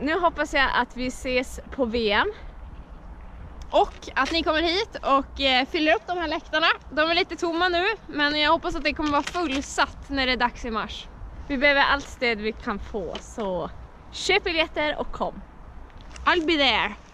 Nu hoppas jag att vi ses på VM. Och att ni kommer hit och fyller upp de här läktarna. De är lite tomma nu, men jag hoppas att det kommer vara fullsatt när det är dags i mars. Vi behöver allt stöd vi kan få, så köp biljetter och kom. I'll be there.